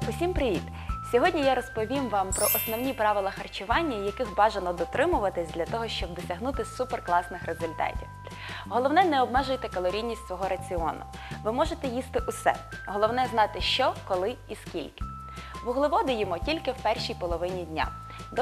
Усім привіт! Сьогодні я розповім вам про основні правила харчування, яких бажано дотримуватись для того, щоб досягнути суперкласних результатів. Головне, не обмежуйте калорійність свого раціону. Ви можете їсти усе. Головне знати, що, коли і скільки. Вуглеводи їмо тільки в першій половині дня, до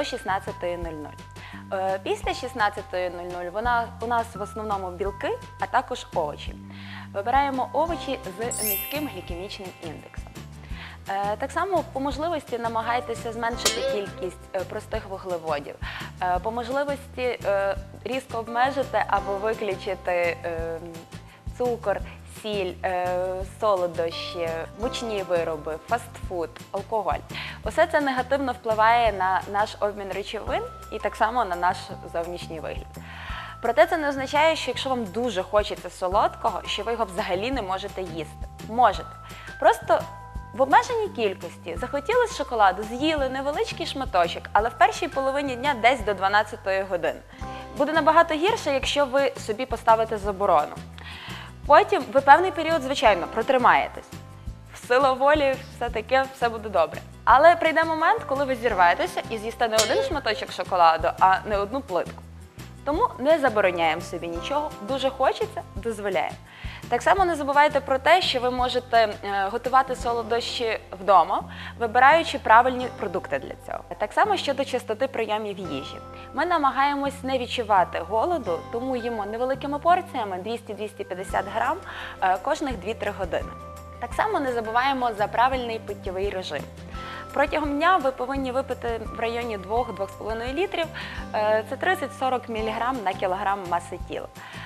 16:00. Після 16:00 у нас в основному білки, а також овочі. Вибираємо овочі з низьким глікемічним індексом. Так само по можливості намагайтеся зменшити кількість простих вуглеводів. По можливості різко обмежити або виключити цукор, сіль, солодощі, мучні вироби, фастфуд, алкоголь. Усе це негативно впливає на наш обмін речовин і так само на наш зовнішній вигляд. Проте це не означає, що якщо вам дуже хочеться солодкого, що ви його взагалі не можете їсти. Можете. Просто в обмеженій кількості захотілося шоколаду, з'їли невеличкий шматочок, але в першій половині дня десь до 12 години. Буде набагато гірше, якщо ви собі поставите заборону. Потім ви певний період, звичайно, протримаєтесь. В силу волі, все таке, все буде добре. Але прийде момент, коли ви зірветеся і з'їсте не один шматочок шоколаду, а не одну плитку. Тому не забороняємо собі нічого, дуже хочеться – дозволяємо. Так само не забувайте про те, що ви можете готувати солодощі вдома, вибираючи правильні продукти для цього. Так само щодо частоти прийомів їжі. Ми намагаємось не відчувати голоду, тому їмо невеликими порціями 200-250 грам кожних 2-3 години. Так само не забуваємо за правильний питтєвий режим. Протягом дня ви повинні випити в районі 2-2,5 літрів, це 30-40 мг на кілограм маси тіла.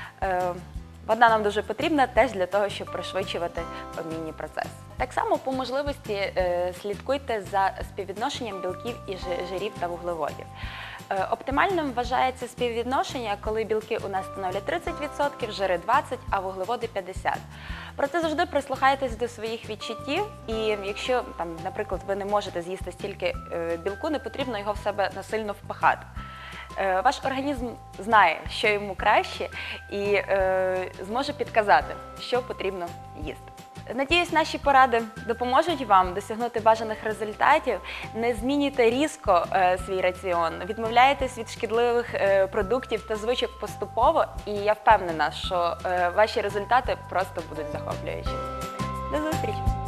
Вода нам дуже потрібна теж для того, щоб пришвидшувати обмінні процеси. Так само по можливості слідкуйте за співвідношенням білків і жирів та вуглеводів. Оптимальним вважається співвідношення, коли білки у нас становлять 30%, жири 20%, а вуглеводи 50%. Проте завжди прислухайтесь до своїх відчуттів, і якщо, наприклад, ви не можете з'їсти стільки білку, не потрібно його в себе насильно впихати. Ваш організм знає, що йому краще, і зможе підказати, що потрібно їсти. Надіюсь, наші поради допоможуть вам досягнути бажаних результатів. Не змінюйте різко свій раціон, відмовляйтесь від шкідливих продуктів та звичок поступово, і я впевнена, що ваші результати просто будуть захоплюючі. До зустрічі!